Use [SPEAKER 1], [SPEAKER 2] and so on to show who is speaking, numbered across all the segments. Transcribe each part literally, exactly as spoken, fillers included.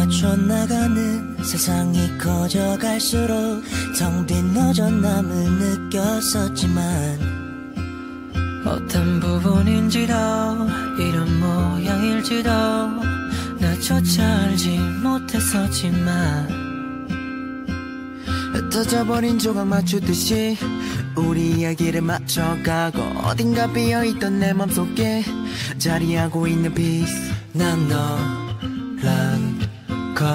[SPEAKER 1] 맞춰 나가는 세상이 커져갈수록 텅 빈 너전남을 느꼈었지만 어떤 부분인지도 이런 모양일지도 나조차 알지 못했었지만
[SPEAKER 2] 흩어져버린 조각 맞추듯이 우리 이야기를 맞춰가고 어딘가 비어있던 내 맘속에 자리하고 있는 peace.
[SPEAKER 1] 난 너란 걸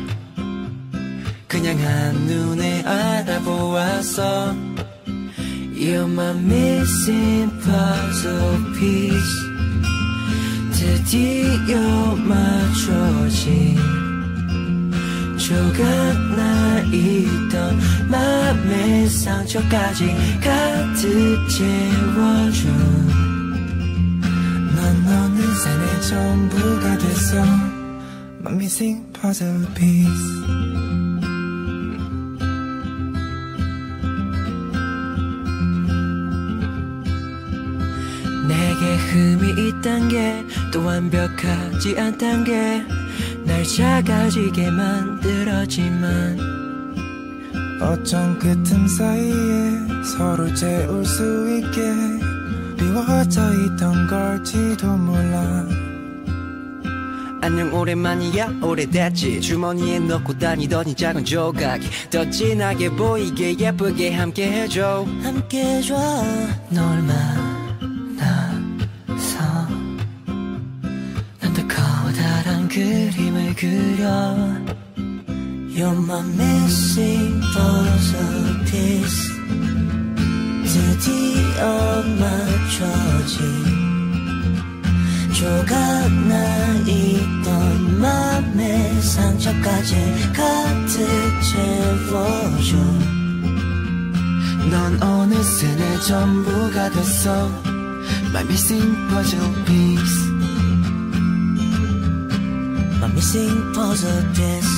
[SPEAKER 1] 그냥 한눈에 알아보았어. You're my missing puzzle piece. 드디어 맞춰진 조각나 있던 맘의 상처까지 가득 채워준 넌 어느새 내 전부가 됐어.
[SPEAKER 3] My missing puzzle piece.
[SPEAKER 1] 내게 흠이 있단 게 또 완벽하지 않단 게 날 작아지게 만들었지만
[SPEAKER 3] 어쩜 그 틈 사이에 서로 채울 수 있게 비워져 있던 걸지도 몰라.
[SPEAKER 2] 안녕 오랜만이야 오래됐지. 주머니에 넣고 다니던 이 작은 조각이 더 진하게 보이게 예쁘게 함께 해줘.
[SPEAKER 1] 함께 해줘. 널 만나서 난 더 커다란 그림을 그려. You're my missing puzzle piece. 드디어 맞춰진 조각나 있던 맘의 상처까지 가득 채워줘.
[SPEAKER 2] 넌 어느새 내 전부가 됐어. My missing puzzle piece.
[SPEAKER 1] My missing puzzle piece.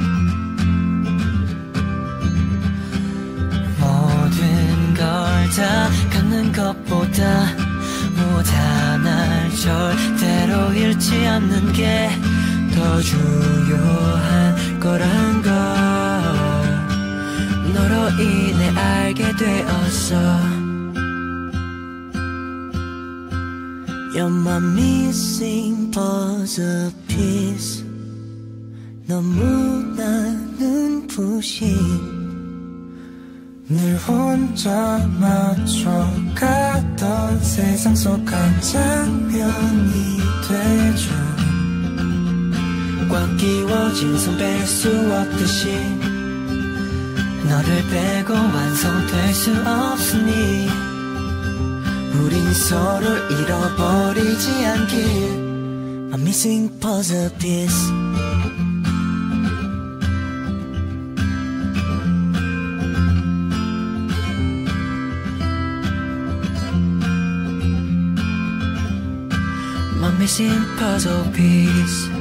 [SPEAKER 1] 모든 걸 다 갖는 것보다 무엇 하나를 절대로 잃지 않는 게 더 중요한 거란 걸 너로 인해 알게 되었어. You're my missing puzzle piece. 너무나 눈부신
[SPEAKER 3] 늘 혼자 맞춰가던 세상 속 한 장면이 되죠.
[SPEAKER 1] 꽉 끼워진 손 뺄 수 없듯이 너를 빼고 완성될 수 없으니
[SPEAKER 2] 우린 서로를 잃어버리지 않길.
[SPEAKER 1] I'm missing puzzle piece. My missing puzzle piece.